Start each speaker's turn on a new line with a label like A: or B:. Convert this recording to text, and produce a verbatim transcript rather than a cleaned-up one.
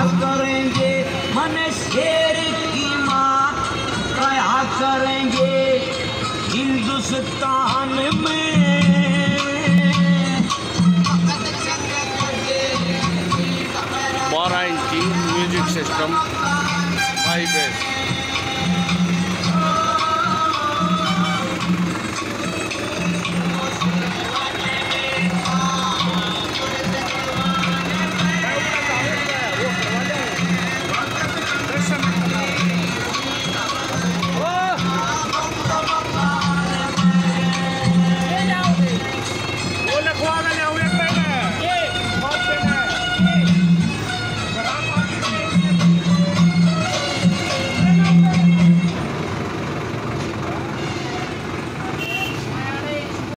A: करेंगे, मन शेर की माँ क्या करेंगे हिंदुस्तान में।
B: बारह इंची म्यूजिक सिस्टम हाई बेस।